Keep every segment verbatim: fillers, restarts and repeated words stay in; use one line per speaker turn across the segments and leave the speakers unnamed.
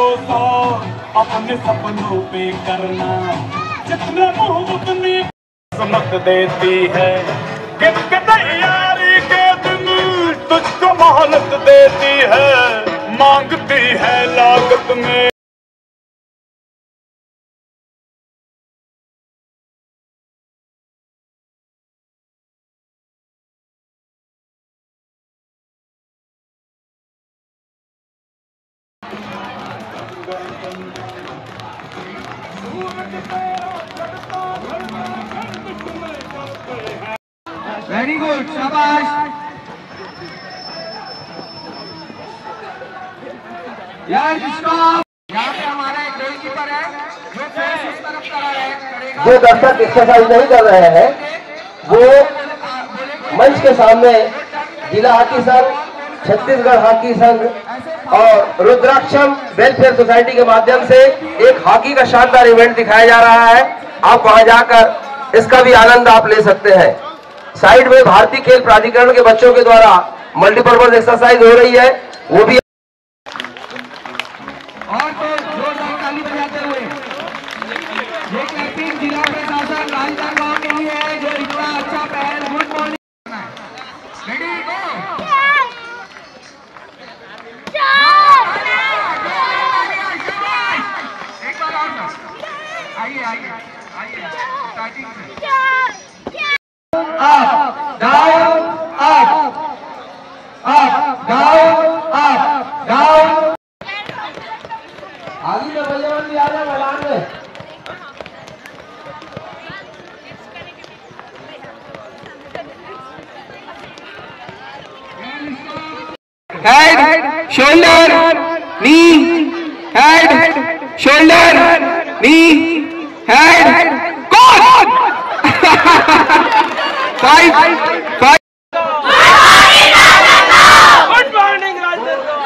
भरोसा अपने सपनों पे करना, जितना मुंह उतनी समत देती है। किसके तैयारी के दिन तुझको मोहलत देती है, मांगती है लागत में।
वेरी गुड, शाबाश। यार स्टॉप। यहाँ पे हमारा एक गोलकीपर है जो फेस उस तरफ करेगा।
जो दर्शक एक्सरसाइज नहीं कर रहे हैं वो मंच के सामने जिला हॉकी संघ, छत्तीसगढ़ हॉकी संघ और रुद्राक्षम वेलफेयर सोसाइटी के माध्यम से एक हॉकी का शानदार इवेंट दिखाया जा रहा है। आप वहां जाकर इसका भी आनंद आप ले सकते हैं। साइड में भारतीय खेल प्राधिकरण के बच्चों के द्वारा मल्टीपर्पज एक्सरसाइज हो रही है, वो भी।
और तो जोरदार ताली बजाते हुए ये क्लैपिंग जिला प्रशासन राजनांदगांव के लिए है जो इतना अच्छा पहल। Good morning, ready go. एक बार और आइए आइए आइए स्टार्टिंग से। Up, down, up, up, down, up, down।
आगे में बल्लेबाजी आ रहा है मैदान में।
Head, shoulder, knee, head, shoulder, knee, head, go! Five, five.
Good morning Rajnandgaon.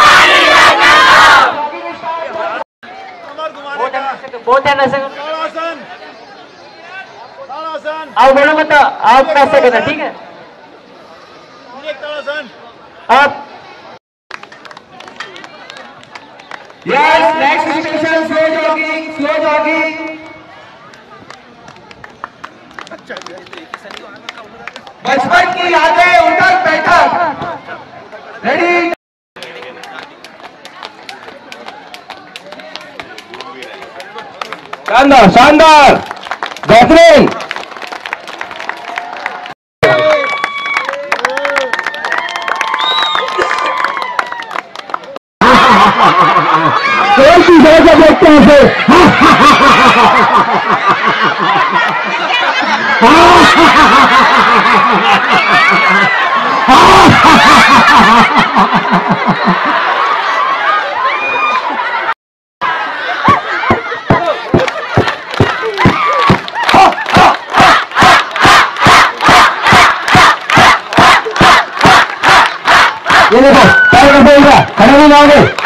बहुत है नशे
ताड़ासन, ताड़ासन।
आप बोलो मत, आप कैसे करना, ठीक है?
ताड़ासन।
आप
Yes, next station, slow jogging, slow jogging। बचपन की यादें उठक बैठक। रेडी,
शानदार शानदार बेहतरीन। देखते हैं फिर ये देखो पैर कैसे उठ रहा, खड़े नहीं जाओगे।